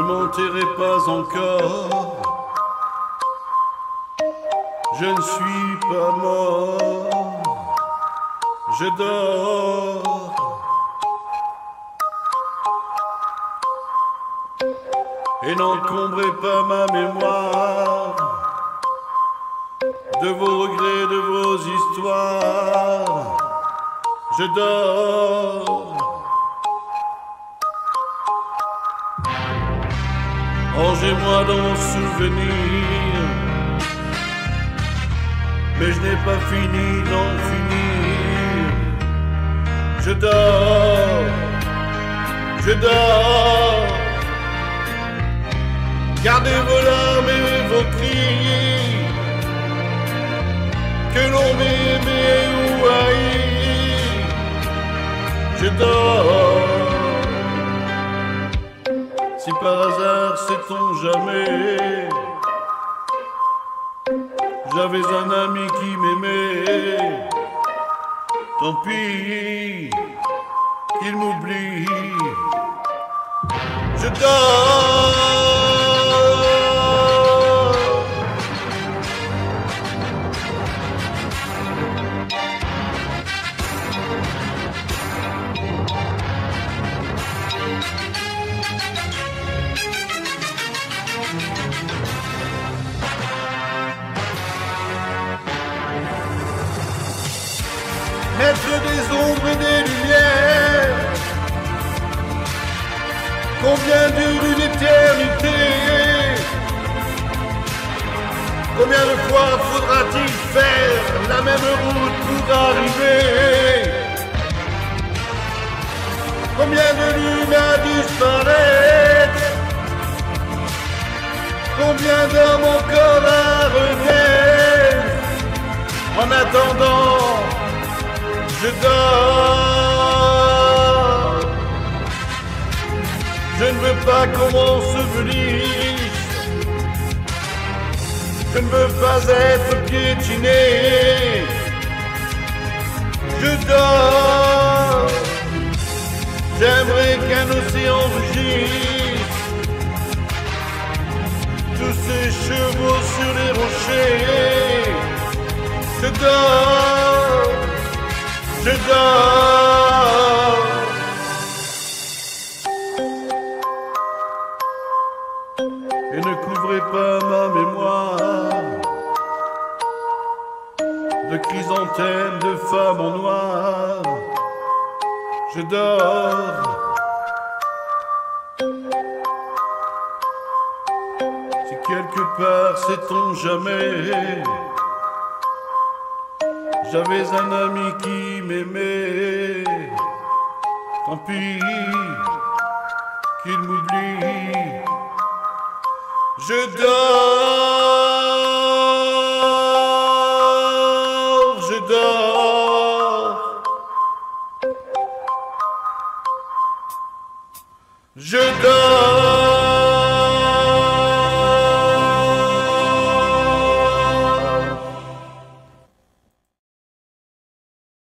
m'enterrez pas encore. Je ne suis pas mort, je dors. Et n'encombrez pas ma mémoire de vos regrets, de vos histoires. Je dors. Rangez-moi dans mon souvenir, mais je n'ai pas fini d'en finir. Je dors, je dors. Gardez vos larmes et vos cris, que l'on m'aimait ou haï. Je dors. Si par hasard, sait-on jamais, j'avais un ami qui m'aimait, tant pis qu'il m'oublie. Je dors. Maître des ombres et des lumières, combien dure une éternité? Combien de fois faudra-t-il faire la même route pour arriver? Combien de lunes à disparaître? Combien d'hommes encore à renaître? En attendant, je dors. Je ne veux pas qu'on m'ensevelisse, je ne veux pas être piétiné. Je dors. J'aimerais qu'un océan rugisse, tous ces chevaux sur les rochers. Je dors. Je dors. Et ne couvrez pas ma mémoire de chrysanthèmes de femmes en noir. Je dors. Si quelque part, sait-on jamais, j'avais un ami qui m'aimait, tant pis qu'il m'oublie. Je dors, je dors. Je dors.